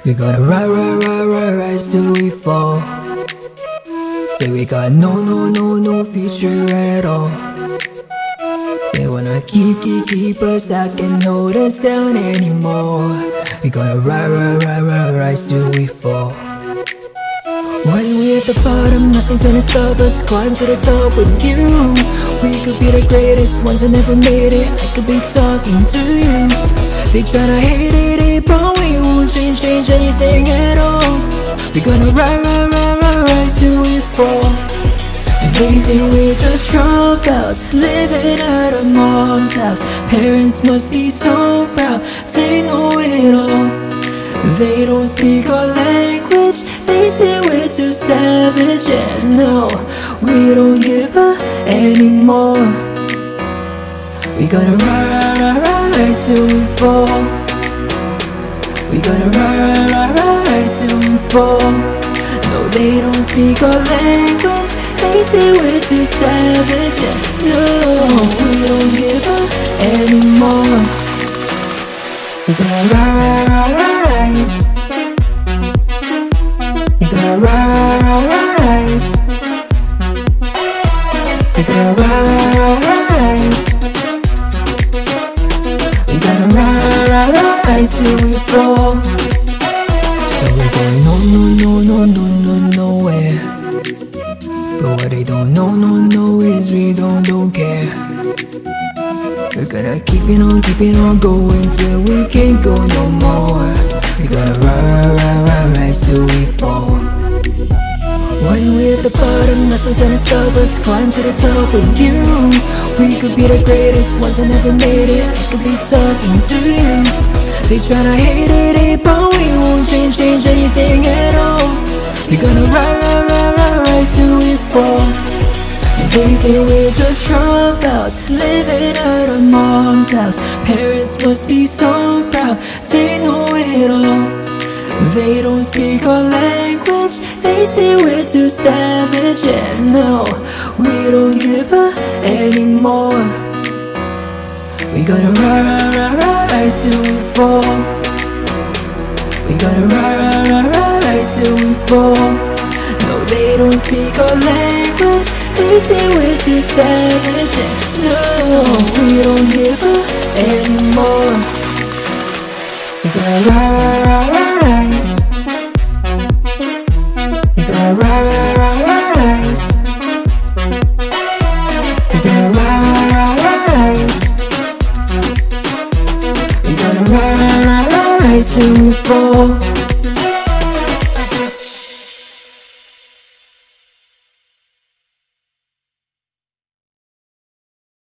We gotta rise till we fall. Say we got no future at all. They wanna keep us out, can't hold us down anymore. We gotta rise till we fall. When we're at the bottom, nothing's gonna stop us. Climb to the top with you. We could be the greatest ones that never made it. I could be talking to you. They tryna hate it, but we won't change anything at all. We gonna rise till we fall. They think we're just dropouts, living at our mom's house. Parents must be so proud, they know it all. They don't speak our language, they say we're too savage. And no, we don't give up anymore. We gotta rise till we fall. We gotta rise till we fall. No, they don't speak our language, they say we're too savage. And no, we don't give up anymore. We gotta rise. We gotta rise. We gotta rise. We gotta rise till we fall. So we're going nowhere. But what they don't know is we don't care. We're gonna keep it on going till we can't go no more. We gotta rise till we fall. When we're at the bottom, nothing's gonna stop us. Climb to the top with you. We could be the greatest ones that never made it. I could be talking to you. They tryna hate it, but we won't change anything at all. We gonna rise till we fall. They think we're just dropouts, living at our mom's house. Parents must be so proud, they know it all. They don't speak our language, they say we're too savage. And no, we don't give up anymore. We gotta rise till we fall. We gotta rise till we fall. No, they don't speak our language, they say we're too savage. And no, we don't give up anymore. We gotta rise. We gotta rise. We gotta rise. We gotta rise till we fall.